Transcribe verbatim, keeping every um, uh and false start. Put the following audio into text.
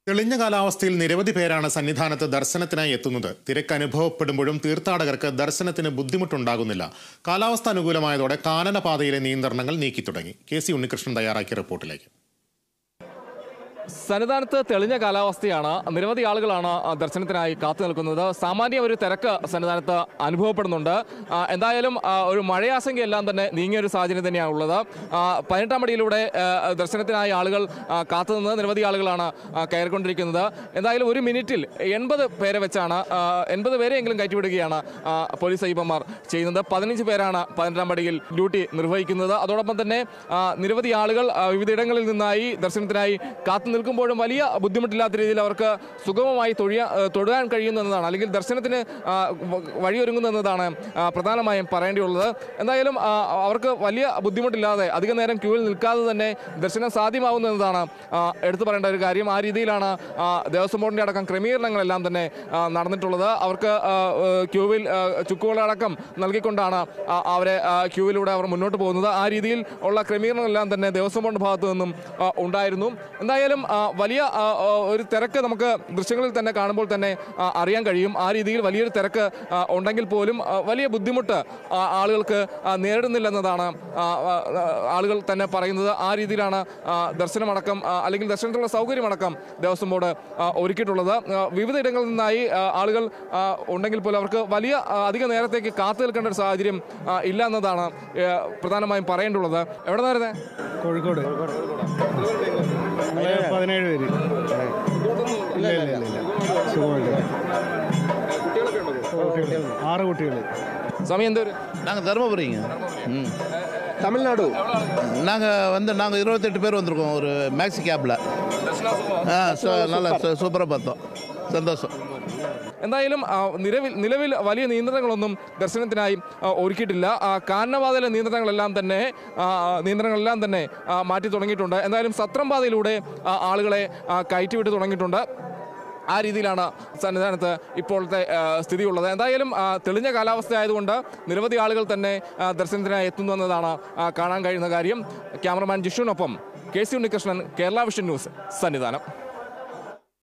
തെളിഞ്ഞ കാലാവസ്ഥയിൽ നിരവധി പേരാണ് സന്നിധാനത്ത് ദർശനത്തിനായി എത്തുന്നത്. തിരക്ക് അനുഭവപ്പെടുമ്പോഴും തീർത്ഥാടകർക്ക് ദർശനത്തിന് ബുദ്ധിമുട്ടുണ്ടാകുന്നില്ല. കാലാവസ്ഥ അനുകൂലമായതോടെ കാനനപാതയിലെ നിയന്ത്രണങ്ങൾ നീക്കി തുടങ്ങി. കെ സി ഉണ്ണികൃഷ്ണൻ തയ്യാറാക്കിയ റിപ്പോർട്ടിലേക്ക്. സന്നിധാനത്ത് തെളിഞ്ഞ കാലാവസ്ഥയാണ്. നിരവധി ആളുകളാണ് ദർശനത്തിനായി കാത്തു നിൽക്കുന്നത്. സാമാന്യ ഒരു തിരക്ക് സന്നിധാനത്ത് അനുഭവപ്പെടുന്നുണ്ട്. എന്തായാലും ഒരു മഴയാശങ്കയെല്ലാം തന്നെ നീങ്ങിയൊരു സാഹചര്യം തന്നെയാണ് ഉള്ളത്. പതിനെട്ടാം പടിയിലൂടെ ദർശനത്തിനായി ആളുകൾ കാത്തുനിന്ന് നിരവധി ആളുകളാണ് കയറിക്കൊണ്ടിരിക്കുന്നത്. എന്തായാലും ഒരു മിനിറ്റിൽ എൺപത് പേരെ വെച്ചാണ് എൺപത് പേരെയെങ്കിലും കയറ്റിവിടുകയാണ് പോലീസ് അയ്യപ്പന്മാർ ചെയ്യുന്നത്. പതിനഞ്ച് പേരാണ് പതിനെട്ടാം പടിയിൽ ഡ്യൂട്ടി നിർവഹിക്കുന്നത്. അതോടൊപ്പം തന്നെ നിരവധി ആളുകൾ വിവിധയിടങ്ങളിൽ നിന്നായി ദർശനത്തിനായി കാത്തു നിൽക്കുമ്പോഴും വലിയ ബുദ്ധിമുട്ടില്ലാത്ത രീതിയിൽ അവർക്ക് സുഗമമായി തൊഴിയ തൊഴുകാൻ കഴിയുന്നു എന്നതാണ്, അല്ലെങ്കിൽ ദർശനത്തിന് വഴിയൊരുങ്ങുന്നു എന്നതാണ് പ്രധാനമായും പറയേണ്ടിയുള്ളത്. എന്തായാലും അവർക്ക് വലിയ ബുദ്ധിമുട്ടില്ലാതെ അധിക നേരം ക്യൂവിൽ നിൽക്കാതെ തന്നെ ദർശനം സാധ്യമാവുന്നു എന്നതാണ് എടുത്തു പറയേണ്ട ഒരു കാര്യം. ആ രീതിയിലാണ് ദേവസ്വം ബോർഡിൻ്റെ അടക്കം ക്രമീകരണങ്ങളെല്ലാം തന്നെ നടന്നിട്ടുള്ളത്. അവർക്ക് ക്യൂവിൽ ചുക്കുകളടക്കം നൽകിക്കൊണ്ടാണ് അവരെ ക്യൂവിലൂടെ അവർ മുന്നോട്ട് പോകുന്നത്. ആ രീതിയിൽ ഉള്ള ക്രമീകരണങ്ങളെല്ലാം തന്നെ ദേവസ്വം ബോർഡിൻ്റെ ഭാഗത്തു നിന്നും ഉണ്ടായിരുന്നു. എന്തായാലും വലിയ ഒരു തിരക്ക് നമുക്ക് ദൃശ്യങ്ങളിൽ തന്നെ കാണുമ്പോൾ തന്നെ അറിയാൻ കഴിയും. ആ രീതിയിൽ വലിയൊരു തിരക്ക് ഉണ്ടെങ്കിൽ പോലും വലിയ ബുദ്ധിമുട്ട് ആളുകൾക്ക് നേരിടുന്നില്ലെന്നതാണ് ആളുകൾ തന്നെ പറയുന്നത്. ആ രീതിയിലാണ് ദർശനമടക്കം അല്ലെങ്കിൽ ദർശനത്തിനുള്ള സൗകര്യമടക്കം ദേവസ്വം ബോർഡ് ഒരുക്കിയിട്ടുള്ളത്. വിവിധ ഇടങ്ങളിൽ നിന്നായി ആളുകൾ ഉണ്ടെങ്കിൽ പോലും അവർക്ക് വലിയ അധിക നേരത്തേക്ക് കാത്തു നിൽക്കേണ്ട ഒരു സാഹചര്യം ഇല്ല എന്നതാണ് പ്രധാനമായും പറയേണ്ടുള്ളത്. എവിടെ നിന്നായിരുന്നേ? കോഴിക്കോട്. പതിനേഴ് പേര്. ഇല്ല ഇല്ല ഇല്ല സുഖമായിട്ട്. ஆறு குட்டிகள். சாமி எந்த ஊர்? நாங்கள் தருமபுரிங்க. ம் தமிழ்நாடு. நாங்கள் வந்து நாங்கள் இருபத்தெட்டு பேர் வந்திருக்கோம் ஒரு மேக்ஸி கேப்பில். ஆ நல்லா சூப்பராக பார்த்தோம். സന്തോഷം. എന്തായാലും നിലവിൽ നിലവിൽ വലിയ നിയന്ത്രണങ്ങളൊന്നും ദർശനത്തിനായി ഒരുക്കിയിട്ടില്ല. കാനനപാതയിലെ നിയന്ത്രണങ്ങളെല്ലാം തന്നെ നിയന്ത്രണങ്ങളെല്ലാം തന്നെ മാറ്റി തുടങ്ങിയിട്ടുണ്ട്. എന്തായാലും സത്രം പാതയിലൂടെ ആളുകളെ കയറ്റിവിട്ട് തുടങ്ങിയിട്ടുണ്ട്. ആ രീതിയിലാണ് സന്നിധാനത്ത് ഇപ്പോഴത്തെ സ്ഥിതിയുള്ളത്. എന്തായാലും തെളിഞ്ഞ കാലാവസ്ഥ ആയതുകൊണ്ട് നിരവധി ആളുകൾ തന്നെ ദർശനത്തിനായി എത്തുന്നു എന്നതാണ് കാണാൻ കഴിയുന്ന കാര്യം. ക്യാമറമാൻ ജിഷുവിനൊപ്പം K C Unnikrishnan, Kerala vision news, Sannidhanam.